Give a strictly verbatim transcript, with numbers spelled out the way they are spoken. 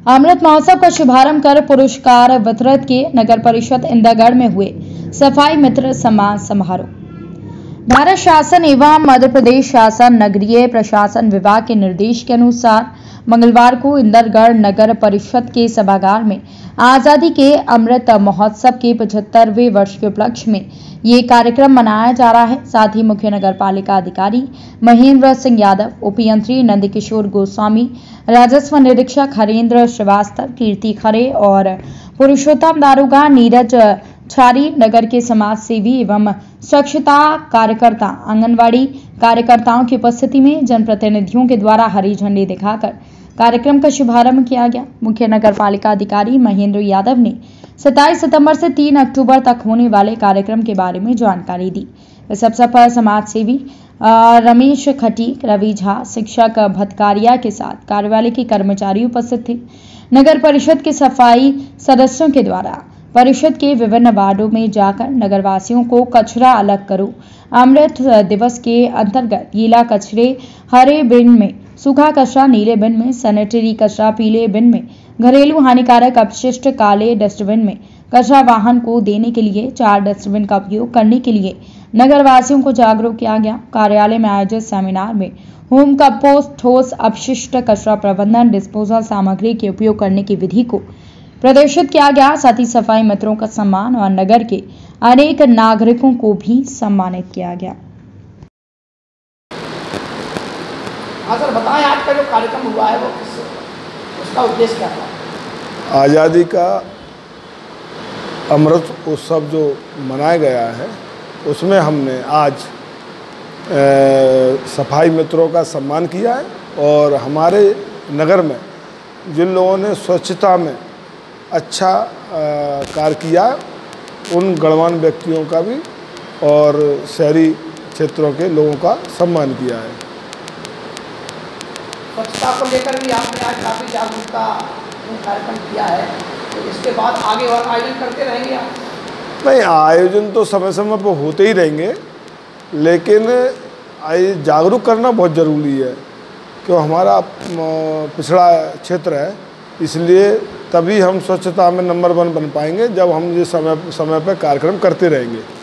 अमृत महोत्सव का शुभारंभ कर पुरस्कार वितरित किए। नगर परिषद इंदरगढ़ में हुए सफाई मित्र सम्मान समारोह। भारत शासन एवं मध्य प्रदेश शासन नगरीय प्रशासन विभाग के निर्देश के अनुसार मंगलवार को इंदरगढ़ नगर परिषद के सभागार में आजादी के अमृत महोत्सव के पचहत्तरवें वर्ष के उपलक्ष्य में ये कार्यक्रम मनाया जा रहा है। साथ ही मुख्य नगर पालिका अधिकारी महेंद्र सिंह यादव, उपयंत्री नंदकिशोर गोस्वामी, राजस्व निरीक्षक हरेंद्र श्रीवास्तव, कीर्ति खरे और पुरुषोत्तम दारोगा नीरज छारी, नगर के समाज सेवी एवं स्वच्छता कार्यकर्ता, आंगनवाड़ी कार्यकर्ताओं की उपस्थिति में जनप्रतिनिधियों के द्वारा हरी झंडी दिखाकर कार्यक्रम का शुभारंभ किया गया। मुख्य नगर पालिका अधिकारी महेंद्र यादव ने सत्ताईस सितंबर से तीन अक्टूबर तक होने वाले कार्यक्रम के बारे में जानकारी दी। इस अवसर पर समाज सेवी रमेश खटीक, रवि झा, शिक्षक भटकारिया के साथ कार्यालय के कर्मचारी उपस्थित थे। नगर परिषद के सफाई सदस्यों के द्वारा परिषद के विभिन्न वार्डों में जाकर नगरवासियों को कचरा अलग करो अमृत दिवस के अंतर्गत गीला कचरे हरे बिन में, सूखा कचरा नीले बिन में, सैनिटरी कचरा पीले बिन में, घरेलू हानिकारक अपशिष्ट काले डस्टबिन में, कचरा वाहन को देने के लिए चार डस्टबिन का उपयोग करने के लिए नगरवासियों को जागरूक किया गया। कार्यालय में आयोजित सेमिनार में होम कंपोस्ट, ठोस अपशिष्ट कचरा प्रबंधन, डिस्पोजल सामग्री के उपयोग करने की विधि को प्रदर्शित किया गया। साथ ही सफाई मित्रों का सम्मान और नगर के अनेक नागरिकों को भी सम्मानित किया गया। हाँ सर, बताएं आज का जो कार्यक्रम हुआ है वो किस उसका उद्देश्य क्या था? आज़ादी का अमृत उत्सव जो मनाया गया है उसमें हमने आज ए, सफाई मित्रों का सम्मान किया है और हमारे नगर में जिन लोगों ने स्वच्छता में अच्छा कार्य किया उन गणमान्य व्यक्तियों का भी और शहरी क्षेत्रों के लोगों का सम्मान किया है। स्वच्छता को लेकर भी आपने आज काफ़ी जागरूकता कार्यक्रम किया है, तो इसके बाद आगे और आयोजन करते रहेंगे आप? नहीं, आयोजन तो समय समय पर होते ही रहेंगे, लेकिन जागरूक करना बहुत ज़रूरी है क्यों हमारा पिछड़ा क्षेत्र है, इसलिए तभी हम स्वच्छता में नंबर वन बन पाएंगे जब हम ये समय समय पर कार्यक्रम करते रहेंगे।